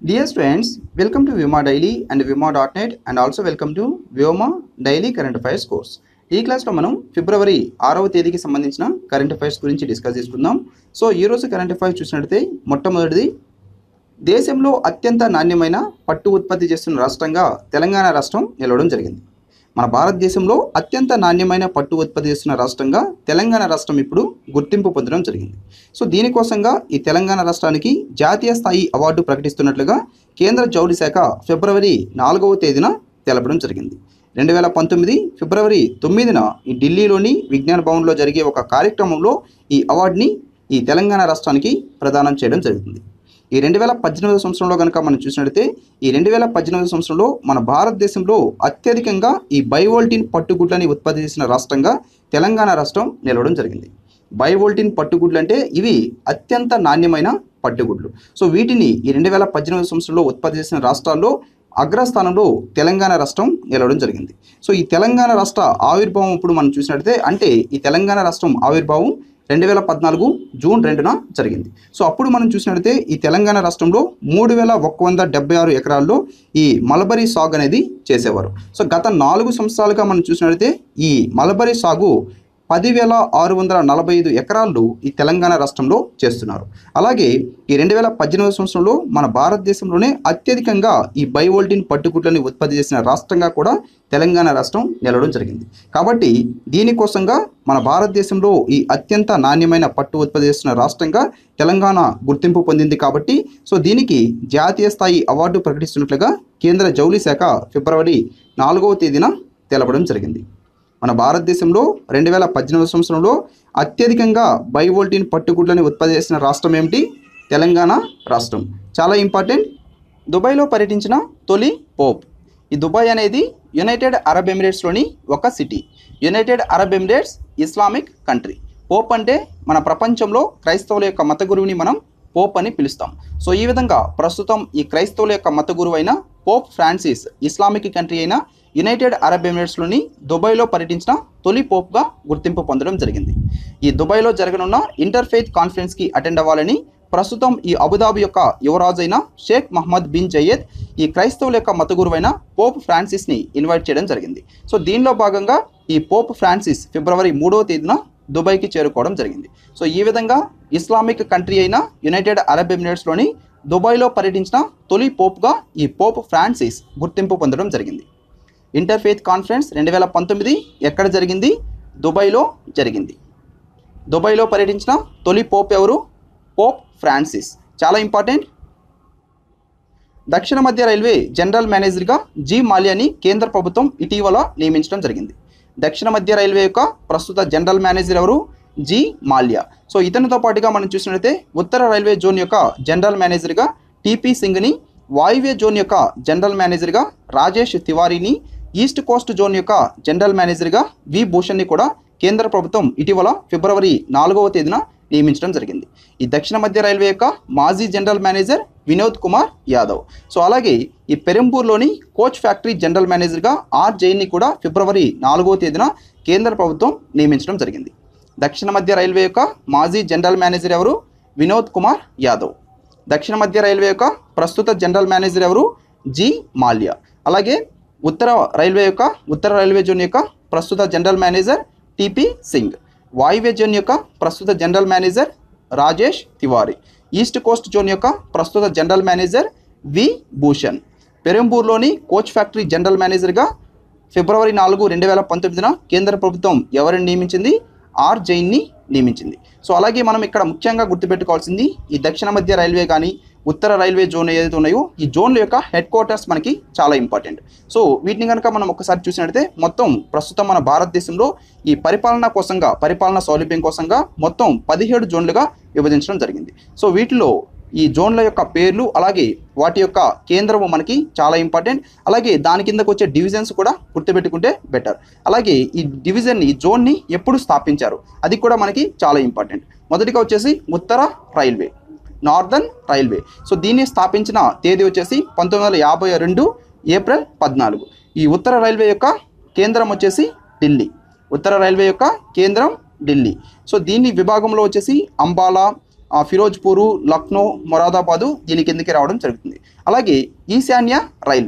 Dear students, welcome to Vyoma Daily and Vyoma.net and also welcome to Vyoma Daily Current Affairs course. ఈ క్లాస్లో మనం ఫిబ్రవరి 6వ తేదీకి సంబంధించిన కరెంట్ అఫైర్స్ గురించి డిస్కస్ చేసుకుందాం. సో ఈ రోజు కరెంట్ అఫైర్స్ చూసినట్లయితే మొట్టమొదటిది, దేశంలో అత్యంత నాణ్యమైన పట్టు ఉత్పత్తి చేస్తున్న రాష్ట్రంగా తెలంగాణ రాష్ట్రం నిలవడం జరిగింది. మన భారతదేశంలో అత్యంత నాణ్యమైన పట్టు ఉత్పత్తి చేస్తున్న రాష్ట్రంగా తెలంగాణ రాష్ట్రం ఇప్పుడు గుర్తింపు పొందడం జరిగింది. సో దీనికోసంగా ఈ తెలంగాణ రాష్ట్రానికి జాతీయ స్థాయి అవార్డు ప్రకటిస్తున్నట్లుగా కేంద్ర జౌళి శాఖ ఫిబ్రవరి 4వ తేదీన తెలపడం జరిగింది. 2019 ఫిబ్రవరి 9న ఈ ఢిల్లీలోని విజ్ఞాన భవన్లో జరిగే ఒక కార్యక్రమంలో ఈ అవార్డుని ఈ తెలంగాణ రాష్ట్రానికి ప్రదానం చేయడం జరుగుతుంది. ఈ 2018 సంవత్సరంలో కనుక మనం చూసినట్లయితే ఈ 2018 సంవత్సరంలో మన భారతదేశంలో అత్యధికంగా ఈ బయోవోల్టిన్ పట్టుగుడ్లని ఉత్పత్తి చేసిన రాష్ట్రంగా తెలంగాణ రాష్ట్రం నిలవడం జరిగింది. బయోవోల్టిన్ పట్టుగుడ్లు అంటే ఇవి అత్యంత నాణ్యమైన పట్టుగుడ్లు. సో వీటిని ఈ 2018 సంవత్సరంలో ఉత్పత్తి చేసిన రాష్ట్రాల్లో అగ్రస్థానంలో తెలంగాణ రాష్ట్రం నిలవడం జరిగింది. సో ఈ తెలంగాణ రాష్ట్ర ఆవిర్భావం ఇప్పుడు మనం చూసినట్లయితే అంటే ఈ తెలంగాణ రాష్ట్రం ఆవిర్భావం 2014 జూన్ 2న జరిగింది. సో అప్పుడు మనం చూసినట్లయితే ఈ తెలంగాణ రాష్ట్రంలో 3176 ఎకరాల్లో ఈ మల్బరీ సాగు అనేది చేసేవారు. సో గత 4 సంవత్సరాలుగా మనం చూసినట్లయితే ఈ మల్బరీ సాగు 10,645 ఎకరాలు ఈ తెలంగాణ రాష్ట్రంలో చేస్తున్నారు. అలాగే ఈ 2018 సంవత్సరంలో మన భారతదేశంలోనే అత్యధికంగా ఈ బయోవోల్టిన్ పట్టుగుడ్లని ఉత్పత్తి చేసిన రాష్ట్రంగా కూడా తెలంగాణ రాష్ట్రం నిలవడం జరిగింది. కాబట్టి దీనికోసంగా మన భారతదేశంలో ఈ అత్యంత నాణ్యమైన పట్టు ఉత్పత్తి చేస్తున్న రాష్ట్రంగా తెలంగాణ గుర్తింపు పొందింది. కాబట్టి సో దీనికి జాతీయ స్థాయి అవార్డు ప్రకటిస్తున్నట్లుగా కేంద్ర జౌళి శాఖ ఫిబ్రవరి 4వ తేదీన తెలపడం జరిగింది. మన భారతదేశంలో 2018 సంవత్సరంలో అత్యధికంగా బయోవోల్టిన్ పట్టుగుడ్లని ఉత్పత్తి చేసిన రాష్ట్రం ఏమిటి? తెలంగాణ రాష్ట్రం. చాలా ఇంపార్టెంట్. దుబాయ్లో పర్యటించిన తొలి పోప్. ఈ దుబాయ్ అనేది యునైటెడ్ అరబ్ ఎమిరేట్స్లోని ఒక city. United Arab Emirates Islamic country. Pope అంటే మన ప్రపంచంలో క్రైస్తవుల యొక్క మత గురువుని మనం పోప్ అని పిలుస్తాం. సో ఈ విధంగా ప్రస్తుతం ఈ క్రైస్తవుల యొక్క మత గురువు అయిన పోప్ ఫ్రాన్సిస్ ఇస్లామిక్ కంట్రీ అయిన యునైటెడ్ అరబ్ ఎమిరేట్స్లోని దుబాయ్లో పర్యటించిన తొలి పోప్గా గుర్తింపు పొందడం జరిగింది. ఈ దుబాయ్లో జరగనున్న ఇంటర్ఫెయిత్ కాన్ఫరెన్స్కి అటెండ్ అవ్వాలని ప్రస్తుతం ఈ అబుదాబి యొక్క యువరాజు అయిన షేక్ మహమ్మద్ బిన్ జయేద్ ఈ క్రైస్తవుల యొక్క మత గురువైన పోప్ ఫ్రాన్సిస్ని ఇన్వైట్ చేయడం జరిగింది. సో దీనిలో భాగంగా ఈ పోప్ ఫ్రాన్సిస్ ఫిబ్రవరి 3వ తేదీన దుబాయ్కి చేరుకోవడం జరిగింది. సో ఈ విధంగా ఇస్లామిక్ కంట్రీ అయిన యునైటెడ్ అరబ్ ఎమిరేట్స్లోని దుబాయ్లో పర్యటించిన తొలి పోప్గా ఈ పోప్ ఫ్రాన్సిస్ గుర్తింపు పొందడం జరిగింది. ఇంటర్ఫెయిత్ కాన్ఫరెన్స్ 2019 ఎక్కడ జరిగింది? దుబాయ్లో జరిగింది. దుబాయ్లో పర్యటించిన తొలి పోప్ ఎవరు? Pope Francis. చాలా ఇంపార్టెంట్. దక్షిణ మధ్య రైల్వే జనరల్ మేనేజర్గా జి మాల్యాని కేంద్ర ప్రభుత్వం ఇటీవల నియమించడం జరిగింది. దక్షిణ మధ్య రైల్వే యొక్క ప్రస్తుత జనరల్ మేనేజర్ ఎవరు? జి మాల్యా. సో ఇతనితో పాటుగా మనం చూసినట్లయితే ఉత్తర రైల్వే జోన్ యొక్క జనరల్ మేనేజర్గా టిపి సింగ్ని, వాయువ్య జోన్ యొక్క జనరల్ మేనేజర్గా రాజేష్ తివారీని, ఈస్ట్ కోస్ట్ జోన్ యొక్క జనరల్ మేనేజర్గా వి భూషణ్ని కూడా కేంద్ర ప్రభుత్వం ఇటీవల ఫిబ్రవరి 4వ తేదీన నియమించడం జరిగింది. ఈ దక్షిణ మధ్య రైల్వే యొక్క మాజీ general manager Vinod Kumar Yadav. So అలాగే ఈ పెరంబూర్లోని కోచ్ ఫ్యాక్టరీ జనరల్ మేనేజర్గా ఆర్ జైన్ని కూడా ఫిబ్రవరి 4వ తేదీన కేంద్ర ప్రభుత్వం నియమించడం జరిగింది. దక్షిణ మధ్య రైల్వే యొక్క మాజీ జనరల్ మేనేజర్ ఎవరు? వినోద్ కుమార్ యాదవ్. దక్షిణ మధ్య రైల్వే యొక్క ప్రస్తుత జనరల్ మేనేజర్ ఎవరు? జి మాల్యా. అలాగే ఉత్తర రైల్వే జోన్ యొక్క ప్రస్తుత జనరల్ మేనేజర్ టిపి సింగ్. వాయువ్య జోన్ యొక్క ప్రస్తుత general manager Rajesh Tiwari. East coast zone యొక్క ప్రస్తుత జనరల్ మేనేజర్ వి భూషణ్. పెరంబూర్లోని కోచ్ ఫ్యాక్టరీ జనరల్ మేనేజర్గా ఫిబ్రవరి 4, 2019న కేంద్ర ప్రభుత్వం ఎవరిని నియమించింది? ఆర్ జైన్ని నియమించింది. సో అలాగే మనం ఇక్కడ ముఖ్యంగా గుర్తుపెట్టుకోవాల్సింది ఈ దక్షిణ మధ్య రైల్వే కానీ ఉత్తర రైల్వే జోన్ ఏదైతే ఉన్నాయో ఈ జోన్ల యొక్క హెడ్ క్వార్టర్స్ మనకి చాలా ఇంపార్టెంట్. సో వీటిని కనుక మనం ఒకసారి చూసినట్లయితే మొత్తం ప్రస్తుతం మన భారతదేశంలో ఈ పరిపాలనా సౌలభ్యం కోసంగా మొత్తం 17 జోన్లుగా విభజించడం జరిగింది. సో వీటిలో ఈ జోన్ల యొక్క పేర్లు అలాగే వాటి యొక్క కేంద్రము మనకి చాలా ఇంపార్టెంట్. అలాగే దాని కిందకు వచ్చే డివిజన్స్ కూడా గుర్తుపెట్టుకుంటే బెటర్. అలాగే ఈ జోన్ని ఎప్పుడు స్థాపించారు అది కూడా మనకి చాలా ఇంపార్టెంట్. మొదటిగా వచ్చేసి ఉత్తర రైల్వే, నార్దర్న్ రైల్వే. సో దీన్ని స్థాపించిన తేదీ వచ్చేసి 1952 ఏప్రిల్ 14. ఈ ఉత్తర రైల్వే యొక్క కేంద్రం వచ్చేసి ఢిల్లీ. ఉత్తర రైల్వే యొక్క కేంద్రం ఢిల్లీ. సో దీని విభాగంలో వచ్చేసి అంబాలా, ఫిరోజ్పూరు, లక్నో, మొరాదాబాదు దీని కిందకి రావడం జరుగుతుంది. అలాగే ఈశాన్య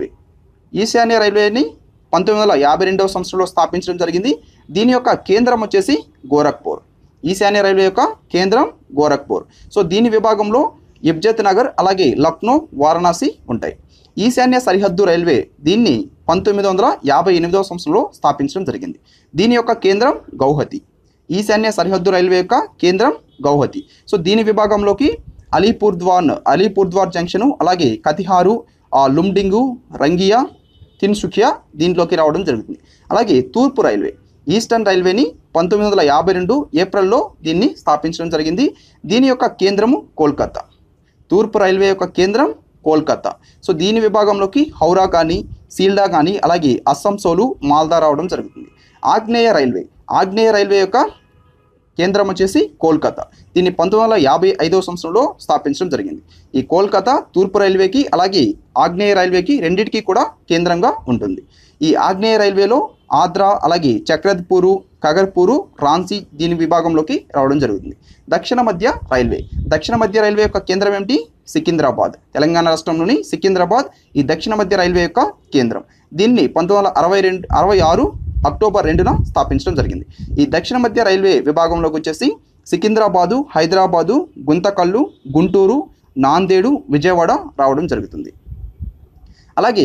రైల్వేని 1952వ సంవత్సరంలో స్థాపించడం జరిగింది. దీని యొక్క కేంద్రం వచ్చేసి గోరఖ్పూర్. ఈశాన్య రైల్వే యొక్క కేంద్రం గోరఖ్పూర్. సో దీని విభాగంలో ఇబ్జత్ నగర్ అలాగే లక్నో, వారణాసి ఉంటాయి. ఈశాన్య సరిహద్దు రైల్వే దీన్ని 1958వ సంవత్సరంలో స్థాపించడం జరిగింది. దీని యొక్క కేంద్రం గౌహతి. ఈశాన్య సరిహద్దు రైల్వే యొక్క కేంద్రం గౌహతి. సో దీని విభాగంలోకి అలీపూర్ద్వార్ జంక్షను అలాగే కతిహారు, లుమ్డింగు, రంగియా, తిన్సుకియా దీంట్లోకి రావడం జరుగుతుంది. అలాగే తూర్పు రైల్వే ఈస్టర్న్ రైల్వేని 1952 ఏప్రిల్లో దీన్ని స్థాపించడం జరిగింది. దీని యొక్క కేంద్రము కోల్కతా. తూర్పు రైల్వే యొక్క కేంద్రం కోల్కతా. సో దీని విభాగంలోకి హౌరా కానీ, సీల్డా కానీ అలాగే అస్సాంసోలు, మాల్దా రావడం జరుగుతుంది. ఆగ్నేయ రైల్వే యొక్క కేంద్రం వచ్చేసి కోల్కతా. దీన్ని 1955వ సంవత్సరంలో స్థాపించడం జరిగింది. ఈ కోల్కతా తూర్పు రైల్వేకి అలాగే ఆగ్నేయ రైల్వేకి రెండింటికి కూడా కేంద్రంగా ఉంటుంది. ఈ ఆగ్నేయ రైల్వేలో ఆద్రా అలాగే చక్రధర్పూరు, ఖగర్పూరు, రాంచీ దీని విభాగంలోకి రావడం జరుగుతుంది. దక్షిణ మధ్య రైల్వే యొక్క కేంద్రం ఏమిటి? సికింద్రాబాద్. తెలంగాణ రాష్ట్రంలోని సికింద్రాబాద్ ఈ దక్షిణ మధ్య రైల్వే యొక్క కేంద్రం. దీన్ని 1966 అక్టోబర్ 2న స్థాపించడం జరిగింది. ఈ దక్షిణ మధ్య రైల్వే విభాగంలోకి వచ్చేసి సికింద్రాబాదు, హైదరాబాదు, గుంతకల్లు, గుంటూరు, నాందేడు, విజయవాడ రావడం జరుగుతుంది. అలాగే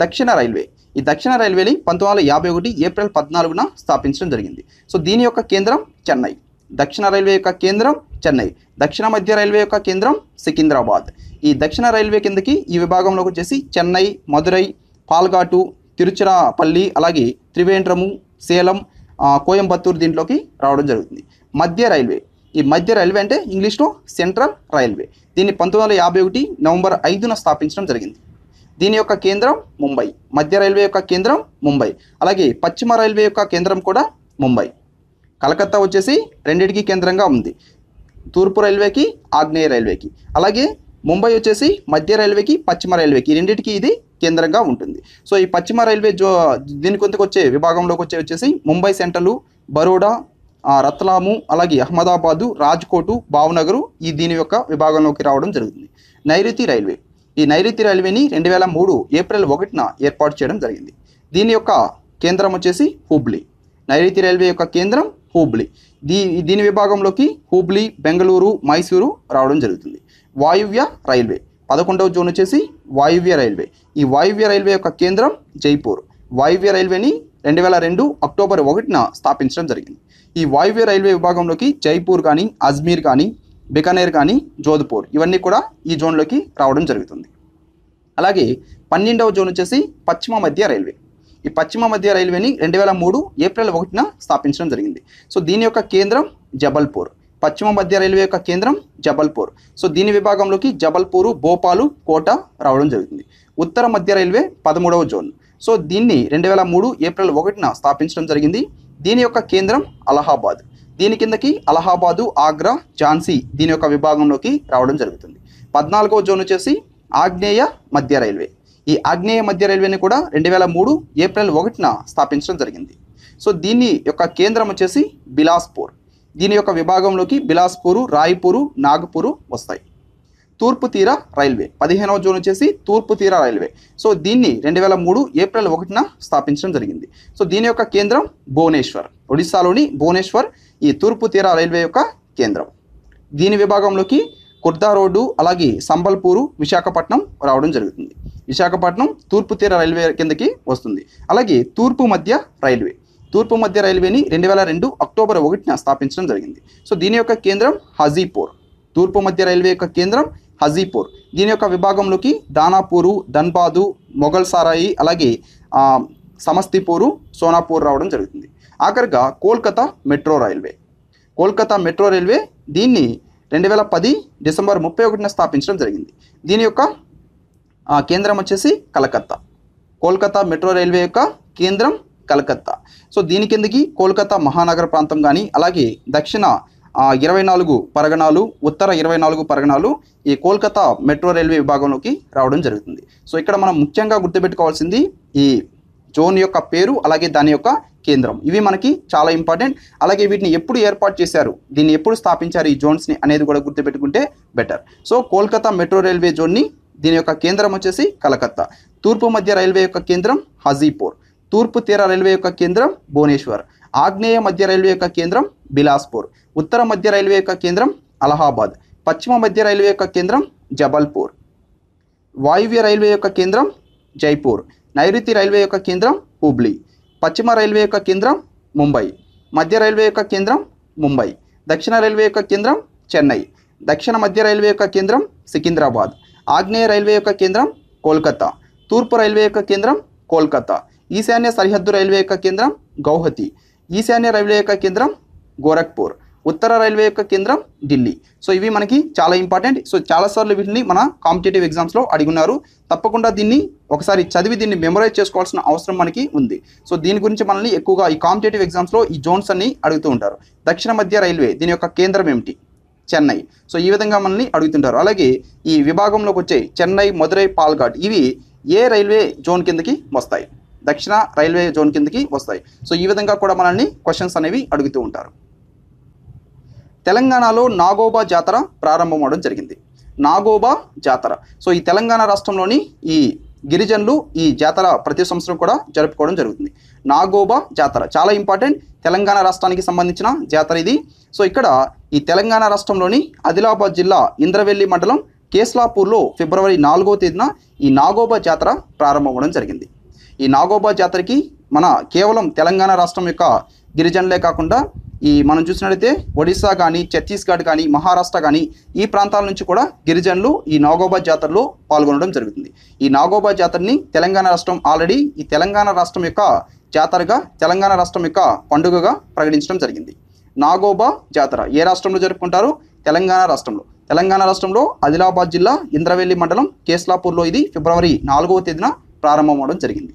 ఈ దక్షిణ రైల్వేని 1951 ఏప్రిల్ 14న స్థాపించడం జరిగింది. సో దీని యొక్క కేంద్రం చెన్నై. దక్షిణ రైల్వే యొక్క కేంద్రం చెన్నై. దక్షిణ మధ్య రైల్వే యొక్క కేంద్రం సికింద్రాబాద్. ఈ దక్షిణ రైల్వే కిందకి ఈ విభాగంలోకి వచ్చేసి చెన్నై, మదురై, పాల్ఘాటు, తిరుచిరాపల్లి అలాగే త్రివేంద్రము, సేలం, కోయంబత్తూరు దీంట్లోకి రావడం జరుగుతుంది. ఈ మధ్య రైల్వే అంటే ఇంగ్లీష్లో సెంట్రల్ రైల్వే. దీన్ని 1951 నవంబర్ 5న స్థాపించడం జరిగింది. దీని యొక్క కేంద్రం ముంబై. మధ్య రైల్వే యొక్క కేంద్రం ముంబై. అలాగే పశ్చిమ రైల్వే యొక్క కేంద్రం కూడా ముంబై. కలకత్తా వచ్చేసి రెండింటికి కేంద్రంగా ఉంది, తూర్పు రైల్వేకి, ఆగ్నేయ రైల్వేకి. అలాగే ముంబై వచ్చేసి మధ్య రైల్వేకి, పశ్చిమ రైల్వేకి రెండింటికి ఇది కేంద్రంగా ఉంటుంది. సో ఈ పశ్చిమ రైల్వే దీని కొంతకు వచ్చే విభాగంలోకి వచ్చేసి ముంబై సెంట్రల్, బరోడా, రత్లాము అలాగే అహ్మదాబాదు, రాజ్కోటు, భావనగరు దీని యొక్క విభాగంలోకి రావడం జరుగుతుంది. ఈ నైరుతి రైల్వేని 2003 ఏప్రిల్ 1న ఏర్పాటు చేయడం జరిగింది. దీని యొక్క కేంద్రం వచ్చేసి హుబ్లీ. నైరుతి రైల్వే యొక్క కేంద్రం హుబ్లీ. దీని విభాగంలోకి హుబ్లీ, బెంగళూరు, మైసూరు రావడం జరుగుతుంది. వాయువ్య రైల్వే 11వ జోన్ వచ్చేసి వాయువ్య రైల్వే. ఈ వాయువ్య రైల్వే యొక్క కేంద్రం జైపూర్. వాయువ్య రైల్వేని 2002 అక్టోబర్ 1న స్థాపించడం జరిగింది. ఈ వాయువ్య రైల్వే విభాగంలోకి జైపూర్ కానీ, అజ్మీర్ కానీ, బికనేర్ కానీ, జోధ్పూర్ ఇవన్నీ కూడా ఈ జోన్లోకి రావడం జరుగుతుంది. అలాగే 12వ జోన్ వచ్చేసి పశ్చిమ మధ్య రైల్వే. ఈ పశ్చిమ మధ్య రైల్వేని 2003 ఏప్రిల్ 1న స్థాపించడం జరిగింది. సో దీని యొక్క కేంద్రం జబల్పూర్. పశ్చిమ మధ్య రైల్వే యొక్క కేంద్రం జబల్పూర్. సో దీని విభాగంలోకి జబల్పూరు, భోపాలు, కోట రావడం జరుగుతుంది. ఉత్తర మధ్య రైల్వే 13వ జోన్. సో దీన్ని 2003 ఏప్రిల్ 1న స్థాపించడం జరిగింది. దీని యొక్క కేంద్రం అలహాబాద్. దీని కిందకి అలహాబాదు, ఆగ్రా, ఝాన్సీ దీని యొక్క విభాగంలోకి రావడం జరుగుతుంది. 14వ జోన్ వచ్చేసి ఆగ్నేయ మధ్య రైల్వే. ఈ ఆగ్నేయ మధ్య రైల్వేని కూడా 2003 ఏప్రిల్ 1న స్థాపించడం జరిగింది. సో దీని యొక్క కేంద్రం వచ్చేసి బిలాస్పూర్. దీని యొక్క విభాగంలోకి బిలాస్పూరు, రాయ్పూరు, నాగపూరు వస్తాయి. తూర్పు తీర రైల్వే 15వ జోన్ వచ్చేసి తూర్పు తీర రైల్వే. సో దీన్ని 2003 ఏప్రిల్ 1న స్థాపించడం జరిగింది. సో దీని యొక్క కేంద్రం భువనేశ్వర్. ఒడిశాలోని భువనేశ్వర్ ఈ తూర్పు తీర రైల్వే యొక్క కేంద్రం. దీని విభాగంలోకి కుర్దా రోడ్డు అలాగే సంబల్పూరు, విశాఖపట్నం రావడం జరుగుతుంది. విశాఖపట్నం తూర్పు తీర రైల్వే కిందకి వస్తుంది. అలాగే తూర్పు మధ్య రైల్వేని 2002 అక్టోబర్ 1న స్థాపించడం జరిగింది. సో దీని యొక్క కేంద్రం హాజీపూర్. తూర్పు మధ్య రైల్వే యొక్క కేంద్రం హాజీపూర్. దీని యొక్క విభాగంలోకి దానాపూరు, ధన్బాదు, మొఘల్ సారాయి అలాగే సమస్తీపూరు, సోనాపూర్ రావడం జరుగుతుంది. ఆఖరిగా కోల్కతా మెట్రో రైల్వే దీన్ని 2010 డిసెంబర్ 31న స్థాపించడం జరిగింది. దీని యొక్క కేంద్రం వచ్చేసి కలకత్తా. కోల్కతా మెట్రో రైల్వే యొక్క కేంద్రం కలకత్తా. సో దీని కిందకి కోల్కతా మహానగర ప్రాంతం కానీ అలాగే దక్షిణ 24 పరగణాలు, ఉత్తర 24 పరగణాలు ఈ కోల్కతా మెట్రో రైల్వే విభాగంలోకి రావడం జరుగుతుంది. సో ఇక్కడ మనం ముఖ్యంగా గుర్తుపెట్టుకోవాల్సింది ఈ జోన్ యొక్క పేరు అలాగే దాని యొక్క కేంద్రం. ఇవి మనకి చాలా ఇంపార్టెంట్. అలాగే వీటిని ఎప్పుడు ఏర్పాటు చేశారు, దీన్ని ఎప్పుడు స్థాపించారు ఈ జోన్స్ని అనేది కూడా గుర్తుపెట్టుకుంటే better. So Kolkata metro railway జోన్ని దీని యొక్క కేంద్రం వచ్చేసి కలకత్తా. తూర్పు మధ్య రైల్వే యొక్క కేంద్రం హాజీపూర్. తూర్పు తీర రైల్వే యొక్క కేంద్రం భువనేశ్వర్. ఆగ్నేయ మధ్య రైల్వే యొక్క కేంద్రం బిలాస్పూర్. ఉత్తర మధ్య రైల్వే యొక్క కేంద్రం అలహాబాద్. పశ్చిమ మధ్య రైల్వే యొక్క కేంద్రం జబల్పూర్. వాయువ్య రైల్వే యొక్క కేంద్రం జైపూర్. నైరుతి రైల్వే యొక్క కేంద్రం హుబ్లీ. పశ్చిమ రైల్వే యొక్క కేంద్రం ముంబై. మధ్య రైల్వే యొక్క కేంద్రం ముంబై. దక్షిణ రైల్వే యొక్క కేంద్రం చెన్నై. దక్షిణ మధ్య రైల్వే యొక్క కేంద్రం సికింద్రాబాద్. ఆగ్నేయ రైల్వే యొక్క కేంద్రం కోల్కతా. తూర్పు రైల్వే యొక్క కేంద్రం కోల్కతా. ఈశాన్య సరిహద్దు రైల్వే యొక్క కేంద్రం గౌహతి. ఈశాన్య రైల్వే యొక్క కేంద్రం గోరఖ్పూర్. ఉత్తర రైల్వే యొక్క కేంద్రం ఢిల్లీ. సో ఇవి మనకి చాలా ఇంపార్టెంట్. సో చాలాసార్లు వీటిని మన కాంపిటేటివ్ ఎగ్జామ్స్లో అడిగున్నారు. తప్పకుండా దీన్ని ఒకసారి చదివి దీన్ని మెమరైజ్ చేసుకోవాల్సిన అవసరం మనకి ఉంది. సో దీని గురించి మనల్ని ఎక్కువగా ఈ కాంపిటేటివ్ ఎగ్జామ్స్లో ఈ జోన్స్ అన్ని అడుగుతూ ఉంటారు. దక్షిణ మధ్య రైల్వే దీని యొక్క కేంద్రం ఏమిటి? చెన్నై. సో ఈ విధంగా మనల్ని అడుగుతుంటారు. అలాగే ఈ విభాగంలోకి వచ్చే చెన్నై, మదురై, పాల్ఘాట్ ఇవి ఏ రైల్వే జోన్ కిందకి వస్తాయి? దక్షిణ రైల్వే జోన్ కిందకి వస్తాయి. సో ఈ విధంగా కూడా మనల్ని క్వశ్చన్స్ అనేవి అడుగుతూ ఉంటారు. తెలంగాణలో నాగోబా జాతర ప్రారంభం అవడం జరిగింది. నాగోబా జాతర. సో ఈ తెలంగాణ రాష్ట్రంలోని ఈ గిరిజనులు ఈ జాతర ప్రతి సంవత్సరం కూడా జరుపుకోవడం జరుగుతుంది. నాగోబా జాతర చాలా ఇంపార్టెంట్. తెలంగాణ రాష్ట్రానికి సంబంధించిన జాతర ఇది. సో ఇక్కడ ఈ తెలంగాణ రాష్ట్రంలోని ఆదిలాబాద్ జిల్లా ఇంద్రవెల్లి మండలం కేస్లాపూర్లో ఫిబ్రవరి 4వ తేదీన ఈ నాగోబా జాతర ప్రారంభం అవ్వడం జరిగింది. ఈ నాగోబా జాతరకి మన కేవలం తెలంగాణ రాష్ట్రం యొక్క గిరిజనులే కాకుండా ఈ మనం చూసినట్లయితే ఒడిశా కానీ, ఛత్తీస్గఢ్ కానీ, మహారాష్ట్ర కానీ ఈ ప్రాంతాల నుంచి కూడా గిరిజనులు ఈ నాగోబా జాతరలో పాల్గొనడం జరుగుతుంది. ఈ నాగోబా జాతరని తెలంగాణ రాష్ట్రం ఆల్రెడీ ఈ తెలంగాణ రాష్ట్రం యొక్క జాతరగా, తెలంగాణ రాష్ట్రం యొక్క పండుగగా ప్రకటించడం జరిగింది. నాగోబా జాతర ఏ రాష్ట్రంలో జరుపుకుంటారు? తెలంగాణ రాష్ట్రంలో. తెలంగాణ రాష్ట్రంలో ఆదిలాబాద్ జిల్లా ఇంద్రవెల్లి మండలం కేస్లాపూర్లో ఇది ఫిబ్రవరి 4వ తేదీన ప్రారంభం అవడం జరిగింది.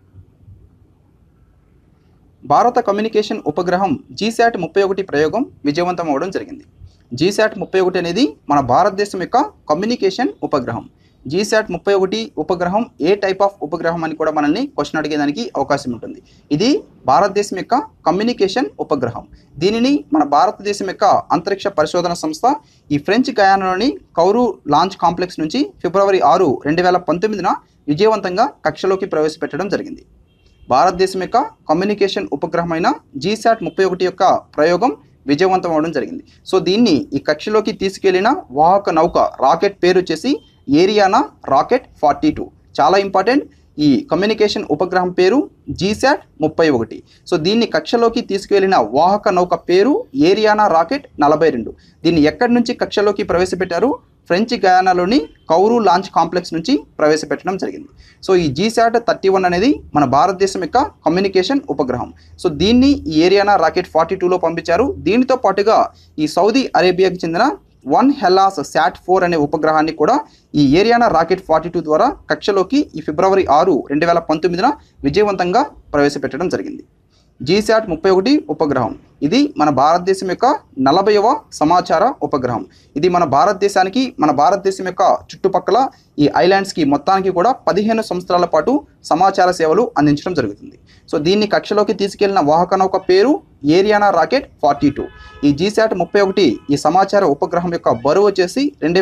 భారత కమ్యూనికేషన్ ఉపగ్రహం జీశాట్ 31 ప్రయోగం విజయవంతం అవ్వడం జరిగింది. జీశాట్ 31 అనేది మన భారతదేశం యొక్క కమ్యూనికేషన్ ఉపగ్రహం. జీశాట్ 31 ఉపగ్రహం ఏ టైప్ ఆఫ్ ఉపగ్రహం అని కూడా మనల్ని క్వశ్చన్ అడిగేదానికి అవకాశం ఉంటుంది. ఇది భారతదేశం యొక్క కమ్యూనికేషన్ ఉపగ్రహం. దీనిని మన భారతదేశం యొక్క అంతరిక్ష పరిశోధన సంస్థ ఈ ఫ్రెంచ్ గయానాలోని కౌరు లాంచ్ కాంప్లెక్స్ నుంచి ఫిబ్రవరి 6, 2019న విజయవంతంగా కక్షలోకి ప్రవేశపెట్టడం జరిగింది. భారతదేశం యొక్క కమ్యూనికేషన్ ఉపగ్రహమైన జీశాట్ 31 యొక్క ప్రయోగం విజయవంతం అవడం జరిగింది. సో దీన్ని ఈ కక్షలోకి తీసుకెళ్లిన వాహక నౌక రాకెట్ పేరు వచ్చేసి ఏరియానా రాకెట్ 42. చాలా ఇంపార్టెంట్. ఈ కమ్యూనికేషన్ ఉపగ్రహం పేరు జీశాట్ 31. సో దీన్ని కక్షలోకి తీసుకువెళ్ళిన వాహక నౌక పేరు ఏరియానా రాకెట్ 42. దీన్ని ఎక్కడి నుంచి కక్షలోకి ప్రవేశపెట్టారు? ఫ్రెంచ్ గయానాలోని కౌరు లాంచ్ కాంప్లెక్స్ నుంచి ప్రవేశపెట్టడం జరిగింది. సో ఈ జీశాట్ 31 అనేది మన భారతదేశం యొక్క కమ్యూనికేషన్ ఉపగ్రహం. సో దీన్ని ఈ ఏరియానా రాకెట్ 42లో పంపించారు. దీనితో పాటుగా ఈ సౌదీ అరేబియాకి చెందిన 1 హెల్లాస్ SAT-4 అనే ఉపగ్రహాన్ని కూడా ఈ ఏరియానా రాకెట్ 42 ద్వారా కక్షలోకి ఈ ఫిబ్రవరి 6, 2019న విజయవంతంగా ప్రవేశపెట్టడం జరిగింది. జీశాట్ 31 ఉపగ్రహం ఇది మన భారతదేశం యొక్క 40వ సమాచార ఉపగ్రహం. ఇది మన భారతదేశం యొక్క చుట్టుపక్కల ఈ ఐలాండ్స్కి మొత్తానికి కూడా 15 సంవత్సరాల పాటు సమాచార సేవలు అందించడం జరుగుతుంది. సో దీన్ని కక్షలోకి తీసుకెళ్లిన వాహక నౌక పేరు ఏరియానా రాకెట్ 42. ఈ జీశాట్ 31 ఈ సమాచార ఉపగ్రహం యొక్క బరువు వచ్చేసి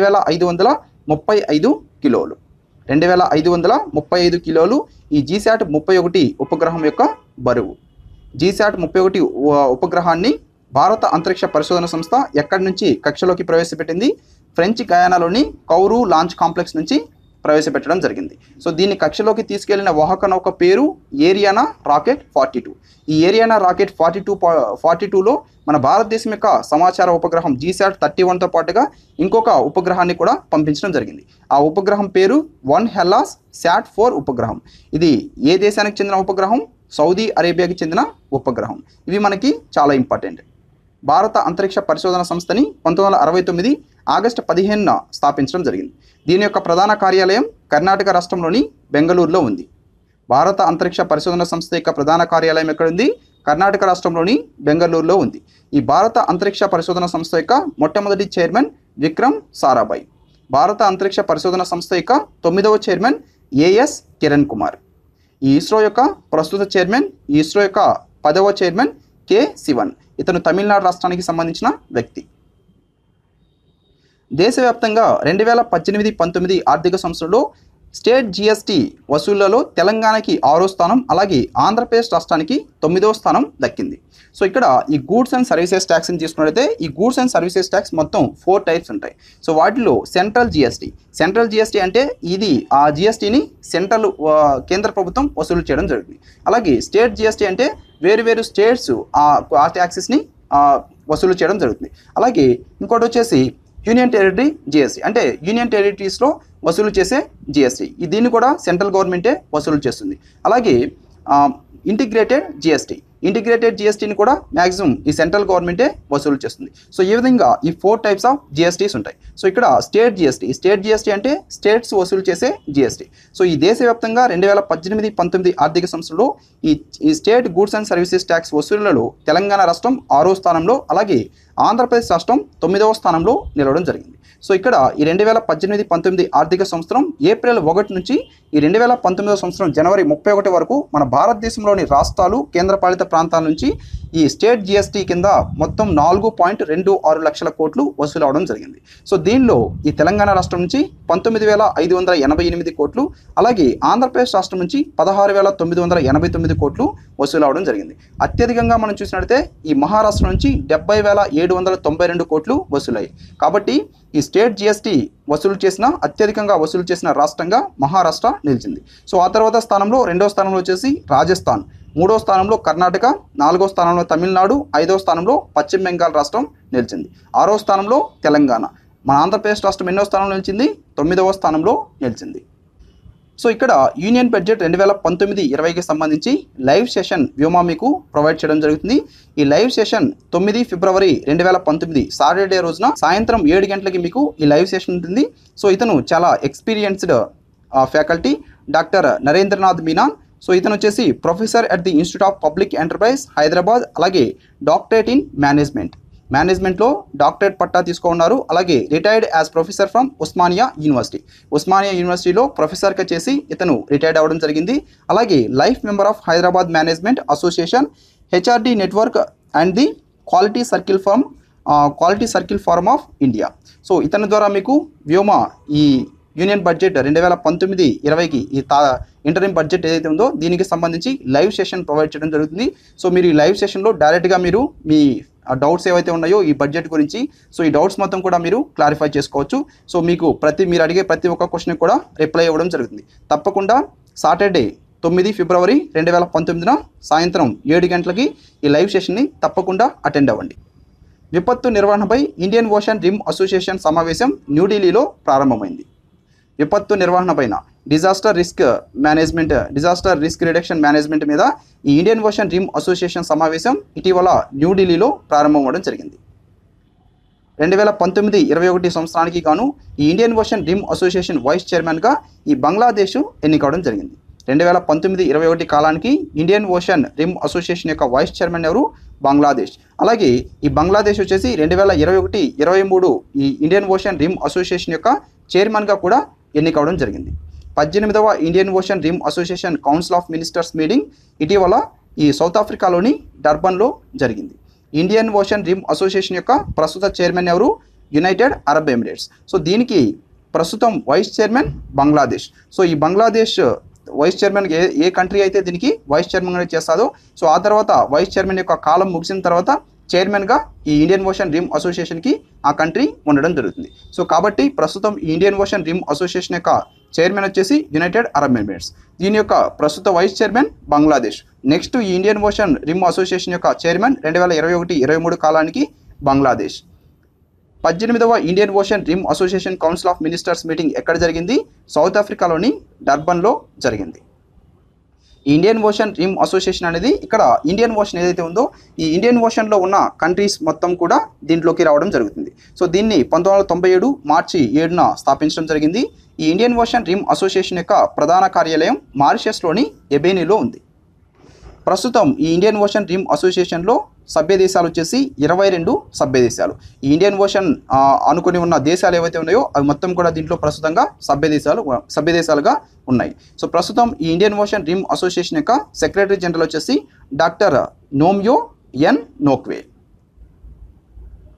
2535 కిలోలు. 2535 కిలోలు ఈ జీశాట్ 31 ఉపగ్రహం యొక్క బరువు. జీశాట్ 31 ఉపగ్రహాన్ని భారత అంతరిక్ష పరిశోధన సంస్థ ఎక్కడి నుంచి కక్షలోకి ప్రవేశపెట్టింది? ఫ్రెంచ్ గయానాలోని కౌరు లాంచ్ కాంప్లెక్స్ నుంచి ప్రవేశపెట్టడం జరిగింది. సో దీన్ని కక్షలోకి తీసుకెళ్లిన వాహక నౌక పేరు ఏరియానా రాకెట్ 42. ఈ ఏరియానా రాకెట్ 42లో మన భారతదేశం యొక్క సమాచార ఉపగ్రహం జీశాట్ 31తో పాటుగా ఇంకొక ఉపగ్రహాన్ని కూడా పంపించడం జరిగింది. ఆ ఉపగ్రహం పేరు 1 హెల్లాస్ SAT-4 ఉపగ్రహం. ఇది ఏ దేశానికి చెందిన ఉపగ్రహం? సౌదీ అరేబియాకి చెందిన ఉపగ్రహం. ఇవి మనకి చాలా ఇంపార్టెంట్. భారత అంతరిక్ష పరిశోధన సంస్థని 1969 ఆగస్టు 15న స్థాపించడం జరిగింది. దీని యొక్క ప్రధాన కార్యాలయం కర్ణాటక రాష్ట్రంలోని బెంగళూరులో ఉంది. భారత అంతరిక్ష పరిశోధన సంస్థ యొక్క ప్రధాన కార్యాలయం ఎక్కడుంది? కర్ణాటక రాష్ట్రంలోని బెంగళూరులో ఉంది. ఈ భారత అంతరిక్ష పరిశోధన సంస్థ యొక్క మొట్టమొదటి చైర్మన్ విక్రమ్ సారాభాయ్. భారత అంతరిక్ష పరిశోధన సంస్థ యొక్క 9వ చైర్మన్ ఏఎస్ కిరణ్ కుమార్. ఈ ఇస్రో యొక్క ప్రస్తుత చైర్మన్, ఈ ఇస్రో యొక్క 10వ చైర్మన్ కె శివన్. ఇతను తమిళనాడు రాష్ట్రానికి సంబంధించిన వ్యక్తి. దేశవ్యాప్తంగా 2018-19 ఆర్థిక సంవత్సరంలో స్టేట్ జిఎస్టీ వసూళ్లలో తెలంగాణకి 6వ స్థానం, అలాగే ఆంధ్రప్రదేశ్ రాష్ట్రానికి 9వ స్థానం దక్కింది. సో ఇక్కడ ఈ గూడ్స్ అండ్ సర్వీసెస్ ట్యాక్స్ని తీసుకున్నట్లయితే ఈ గూడ్స్ అండ్ సర్వీసెస్ ట్యాక్స్ మొత్తం 4 టైప్స్ ఉంటాయి. సో వాటిలో సెంట్రల్ జిఎస్టీ అంటే ఇది ఆ జిఎస్టీని సెంట్రల్ కేంద్ర ప్రభుత్వం వసూలు చేయడం జరుగుతుంది. అలాగే స్టేట్ జిఎస్టీ అంటే వేరు స్టేట్స్ ఆ ట్యాక్సెస్ని వసూలు చేయడం జరుగుతుంది. అలాగే ఇంకోటి వచ్చేసి యూనియన్ టెరిటరీ జిఎస్టీ అంటే యూనియన్ టెరిటరీస్లో వసూలు చేసే జిఎస్టీ, దీన్ని కూడా సెంట్రల్ గవర్నమెంటే వసూలు చేస్తుంది. అలాగే ఇంటిగ్రేటెడ్ జిఎస్టీని కూడా మ్యాక్సిమం ఈ సెంట్రల్ గవర్నమెంటే వసూలు చేస్తుంది. సో ఈ విధంగా ఈ 4 టైప్స్ ఆఫ్ జిఎస్టీస్ ఉంటాయి. సో ఇక్కడ స్టేట్ జిఎస్టీ అంటే స్టేట్స్ వసూలు చేసే జిఎస్టీ. సో ఈ దేశవ్యాప్తంగా 2018-19 ఆర్థిక సంవత్సరంలో ఈ state goods and services tax వసూళ్లలో తెలంగాణ రాష్ట్రం 6వ స్థానంలో, అలాగే ఆంధ్రప్రదేశ్ రాష్ట్రం 9వ స్థానంలో నిలవడం జరిగింది. సో ఇక్కడ ఈ 2018-19 ఆర్థిక సంవత్సరం ఏప్రిల్ 1 నుంచి ఈ 2019 సంవత్సరం జనవరి 31 వరకు మన భారతదేశంలోని రాష్ట్రాలు, కేంద్రపాలిత ప్రాంతాల నుంచి ఈ స్టేట్ జిఎస్టీ కింద మొత్తం 4.26 లక్షల కోట్లు వసూలు అవడం జరిగింది. సో దీనిలో ఈ తెలంగాణ రాష్ట్రం నుంచి 19,588 కోట్లు, అలాగే ఆంధ్రప్రదేశ్ రాష్ట్రం నుంచి 16,989 కోట్లు వసూలు అవడం జరిగింది. అత్యధికంగా మనం చూసినట్లయితే ఈ మహారాష్ట్ర నుంచి 70,792 కోట్లు వసూలయ్యాయి. కాబట్టి ఈ స్టేట్ జిఎస్టీ అత్యధికంగా వసూలు చేసిన రాష్ట్రంగా మహారాష్ట్ర నిలిచింది. సో ఆ తర్వాత స్థానంలో 2వ స్థానంలో వచ్చేసి రాజస్థాన్, 3వ స్థానంలో కర్ణాటక, 4వ స్థానంలో తమిళనాడు, 5వ స్థానంలో పశ్చిమ బెంగాల్ రాష్ట్రం నిలిచింది. 6వ స్థానంలో తెలంగాణ. మన ఆంధ్రప్రదేశ్ రాష్ట్రం ఎన్నో స్థానంలో నిలిచింది? 9వ స్థానంలో నిలిచింది. సో ఇక్కడ యూనియన్ బడ్జెట్ 2019-20కి సంబంధించి లైవ్ సెషన్ వ్యోమా మీకు ప్రొవైడ్ చేయడం జరుగుతుంది. ఈ లైవ్ సెషన్ 9 ఫిబ్రవరి 2019 సాటర్డే రోజున సాయంత్రం 7 గంటలకి మీకు ఈ లైవ్ సెషన్ ఉంటుంది. సో ఇతను చాలా experienced faculty doctor Narendranath Menon. So ఇతను వచ్చేసి professor at the institute of public enterprise Hyderabad, అలాగే డాక్టరేట్ ఇన్ మేనేజ్మెంట్లో డాక్టరేట్ పట్టా తీసుకున్నారు. అలాగే retired as professor from Osmania యూనివర్సిటీలో ప్రొఫెసర్గా చేసి ఇతను రిటైర్డ్ అవ్వడం జరిగింది. అలాగే life member of Hyderabad management association, HRD network and the quality circle forum of India. So ఇతని ద్వారా మీకు వ్యోమా ఈ యూనియన్ బడ్జెట్ 2019-20కి ఈ ఇంటరిమ్ బడ్జెట్ ఏదైతే ఉందో దీనికి సంబంధించి లైవ్ సెషన్ ప్రొవైడ్ చేయడం జరుగుతుంది. సో మీరు ఈ లైవ్ సెషన్లో డైరెక్ట్గా మీరు మీ డౌట్స్ ఏవైతే ఉన్నాయో ఈ బడ్జెట్ గురించి, సో ఈ డౌట్స్ మొత్తం కూడా మీరు క్లారిఫై చేసుకోవచ్చు. సో మీకు మీరు అడిగే ప్రతి ఒక్క క్వశ్చన్ కూడా రిప్లై ఇవ్వడం జరుగుతుంది. తప్పకుండా సాటర్డే 9 ఫిబ్రవరి 2019 సాయంత్రం 7 గంటలకి ఈ లైవ్ సెషన్ని తప్పకుండా అటెండ్ అవ్వండి. విపత్తు నిర్వహణపై ఇండియన్ ఓషన్ రిమ్ అసోసియేషన్ సమావేశం న్యూఢిల్లీలో ప్రారంభమైంది. విపత్తు నిర్వహణ పైన డిజాస్టర్ రిస్క్ రిడక్షన్ మేనేజ్మెంట్ మీద ఈ ఇండియన్ ఓషన్ రిమ్ అసోసియేషన్ సమావేశం ఇటీవల న్యూఢిల్లీలో ప్రారంభమవడం జరిగింది. 2019-21 సంవత్సరానికి గాను ఈ Indian ocean rim association vice చైర్మన్గా ఈ బంగ్లాదేశ్ ఎన్నికవడం జరిగింది. 2019-21 కాలానికి ఇండియన్ ఓషన్ రిమ్ అసోసియేషన్ యొక్క వైస్ చైర్మన్ ఎవరు? బంగ్లాదేశ్. అలాగే ఈ బంగ్లాదేశ్ వచ్చేసి 2021-23 ఈ ఇండియన్ ఓషన్ రిమ్ అసోసియేషన్ యొక్క చైర్మన్గా కూడా ఎన్నికవడం జరిగింది. 18వ Indian ocean rim association council of ministers meeting ఇటీవల ఈ సౌత్ ఆఫ్రికాలోని డర్బన్లో జరిగింది. ఇండియన్ ఓషన్ రిమ్ అసోసియేషన్ యొక్క ప్రస్తుత చైర్మన్ ఎవరు? United Arab Emirates. సో దీనికి ప్రస్తుతం వైస్ చైర్మన్ బంగ్లాదేశ్. సో ఈ బంగ్లాదేశ్ వైస్ చైర్మన్ ఏ కంట్రీ అయితే దీనికి వైస్ చైర్మన్గా చేస్తాదో, సో ఆ తర్వాత వైస్ చైర్మన్ యొక్క కాలం ముగిసిన తర్వాత చైర్మన్గా ఈ ఇండియన్ ఓషన్ రిమ్ అసోసియేషన్కి ఆ కంట్రీ ఉండడం జరుగుతుంది. సో కాబట్టి ప్రస్తుతం ఈ ఇండియన్ ఓషన్ రిమ్ అసోసియేషన్ యొక్క చైర్మన్ వచ్చేసి యునైటెడ్ అరబ్ ఎమిరేట్స్. దీని యొక్క ప్రస్తుత వైస్ చైర్మన్ బంగ్లాదేశ్. నెక్స్ట్ ఈ ఇండియన్ ఓషన్ రిమ్ అసోసియేషన్ యొక్క చైర్మన్ 2021-23 కాలానికి బంగ్లాదేశ్. 18వ Indian ocean rim association council of ministers meeting ఎక్కడ జరిగింది? సౌత్ ఆఫ్రికాలోని డర్బన్లో జరిగింది. ఈ ఇండియన్ ఓషన్ రిమ్ అసోసియేషన్ అనేది ఇక్కడ ఇండియన్ ఓషన్ ఏదైతే ఉందో ఈ ఇండియన్ ఓషన్లో ఉన్న కంట్రీస్ మొత్తం కూడా దీంట్లోకి రావడం జరుగుతుంది. సో దీన్ని 1997 మార్చి 7న స్థాపించడం జరిగింది. ఈ ఇండియన్ ఓషన్ రిమ్ అసోసియేషన్ యొక్క ప్రధాన కార్యాలయం మారిషస్లోని ఎబేనీలో ఉంది. ప్రస్తుతం ఈ ఇండియన్ ఓషన్ రిమ్ అసోసియేషన్లో సభ్య దేశాలు వచ్చేసి 22 సభ్య దేశాలు. ఈ ఇండియన్ ఓషన్ అనుకుని ఉన్న దేశాలు ఏవైతే ఉన్నాయో అవి మొత్తం కూడా దీంట్లో ప్రస్తుతంగా సభ్య దేశాలుగా ఉన్నాయి. సో ప్రస్తుతం ఈ ఇండియన్ ఓషన్ రిమ్ అసోసియేషన్ యొక్క సెక్రటరీ జనరల్ వచ్చేసి డాక్టర్ నోమ్యో ఎన్ నోక్వే.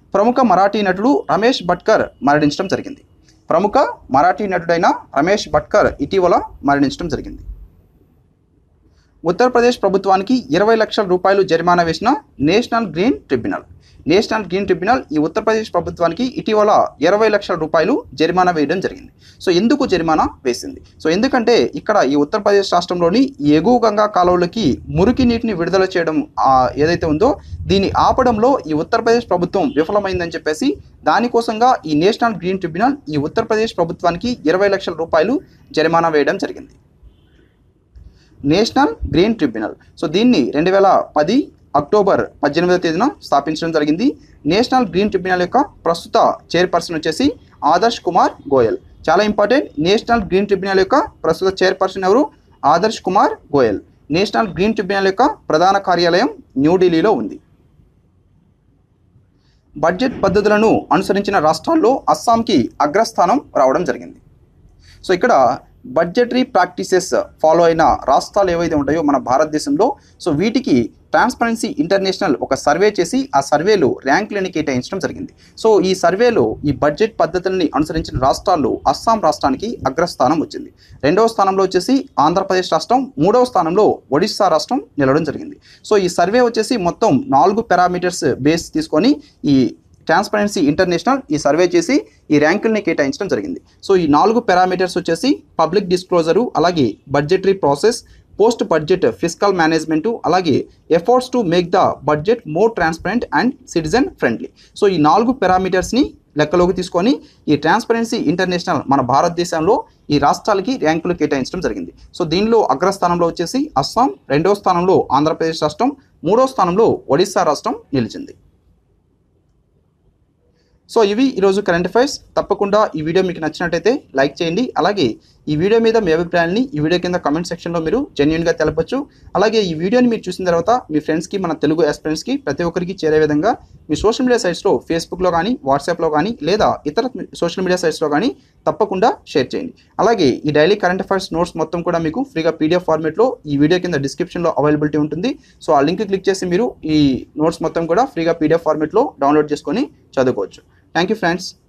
ప్రముఖ మరాఠీ నటుడు రమేష్ భట్కర్ మరణించడం జరిగింది. ప్రముఖ మరాఠీ నటుడైన రమేష్ భట్కర్ ఇటీవల మరణించడం జరిగింది. ఉత్తరప్రదేశ్ ప్రభుత్వానికి 20 లక్షల రూపాయలు జరిమానా వేసిన national green tribunal. National green tribunal ఈ ఉత్తరప్రదేశ్ ప్రభుత్వానికి ఇటీవల 20 లక్షల రూపాయలు జరిమానా వేయడం జరిగింది. సో ఎందుకు జరిమానా వేసింది? సో ఎందుకంటే ఇక్కడ ఈ ఉత్తరప్రదేశ్ రాష్ట్రంలోని ఎగువ గంగా కాలువలకి మురికి నీటిని విడుదల చేయడం ఏదైతే ఉందో దీన్ని ఆపడంలో ఈ ఉత్తరప్రదేశ్ ప్రభుత్వం విఫలమైందని చెప్పేసి దానికోసంగా ఈ నేషనల్ గ్రీన్ ట్రిబ్యునల్ ఈ ఉత్తరప్రదేశ్ ప్రభుత్వానికి 20 లక్షల రూపాయలు జరిమానా వేయడం జరిగింది. నేషనల్ గ్రీన్ ట్రిబ్యునల్ సో దీన్ని 2010 అక్టోబర్ 18వ తేదీన స్థాపించడం జరిగింది. నేషనల్ గ్రీన్ ట్రిబ్యునల్ యొక్క ప్రస్తుత చైర్పర్సన్ వచ్చేసి ఆదర్శ్ కుమార్ గోయల్. చాలా ఇంపార్టెంట్, నేషనల్ గ్రీన్ ట్రిబ్యునల్ యొక్క ప్రస్తుత చైర్పర్సన్ ఎవరు? Adarsh Kumar Goyal. National green tribunal యొక్క ప్రధాన కార్యాలయం న్యూఢిల్లీలో ఉంది. బడ్జెట్ పద్ధతులను అనుసరించిన రాష్ట్రాల్లో అస్సాంకి అగ్రస్థానం రావడం జరిగింది. సో ఇక్కడ బడ్జెటరీ ప్రాక్టీసెస్ ఫాలో అయిన రాష్ట్రాలు ఏవైతే ఉంటాయో మన భారతదేశంలో సో వీటికి ట్రాన్స్పరెన్సీ ఇంటర్నేషనల్ ఒక సర్వే చేసి ఆ సర్వేలో ర్యాంకులను కేటాయించడం జరిగింది. సో ఈ సర్వేలో ఈ బడ్జెట్ పద్ధతులని అనుసరించిన రాష్ట్రాల్లో అస్సాం రాష్ట్రానికి అగ్రస్థానం వచ్చింది. 2వ స్థానంలో వచ్చేసి ఆంధ్రప్రదేశ్ రాష్ట్రం, 3వ స్థానంలో ఒడిశా రాష్ట్రం నిలవడం జరిగింది. సో ఈ సర్వే వచ్చేసి మొత్తం 4 పారామీటర్స్ బేస్ తీసుకొని ఈ ట్రాన్స్పరెన్సీ ఇంటర్నేషనల్ ఈ సర్వే చేసి ఈ ర్యాంకుల్ని కేటాయించడం జరిగింది. సో ఈ 4 పారామీటర్స్ వచ్చేసి పబ్లిక్ డిస్క్లోజరు, అలాగే budgetary process, post budget fiscal management, అలాగే efforts to make the budget more transparent and citizen friendly. So ఈ 4 పారామీటర్స్ని లెక్కలోకి తీసుకొని ఈ ట్రాన్స్పరెన్సీ ఇంటర్నేషనల్ మన భారతదేశంలో ఈ రాష్ట్రాలకి ర్యాంకులు కేటాయించడం జరిగింది. సో దీనిలో అగ్రస్థానంలో వచ్చేసి అస్సాం, 2వ స్థానంలో ఆంధ్రప్రదేశ్ రాష్ట్రం, 3వ స్థానంలో ఒడిశా రాష్ట్రం నిలిచింది. సో ఇవి ఈరోజు కరెంట్ అఫైర్స్. తప్పకుండా ఈ వీడియో మీకు నచ్చినట్టయితే లైక్ చేయండి. అలాగే ఈ వీడియో మీద మీ అభిప్రాయాన్ని ఈ వీడియో కింద కమెంట్ సెక్షన్లో మీరు జెన్యూన్గా తెలపచ్చు. అలాగే ఈ వీడియోని మీరు చూసిన తర్వాత మీ ఫ్రెండ్స్కి, మన తెలుగు ఆస్పిరెంట్స్కి ప్రతి ఒక్కరికి చేరే విధంగా మీ సోషల్ మీడియా సైట్స్లో ఫేస్బుక్లో కానీ, వాట్సాప్లో కానీ, లేదా ఇతర సోషల్ మీడియా సైట్స్లో కానీ తప్పకుండా షేర్ చేయండి. అలాగే ఈ డైలీ కరెంట్ అఫైర్స్ నోట్స్ మొత్తం కూడా మీకు ఫ్రీగా పీడిఎఫ్ ఫార్మేట్లో ఈ వీడియో కింద డిస్క్రిప్షన్లో అవైలబిలిటీ ఉంటుంది. సో ఆ లింక్ క్లిక్ చేసి మీరు ఈ నోట్స్ మొత్తం కూడా ఫ్రీగా పీడిఎఫ్ ఫార్మేట్లో డౌన్లోడ్ చేసుకొని చదువుకోవచ్చు. Thank you, friends.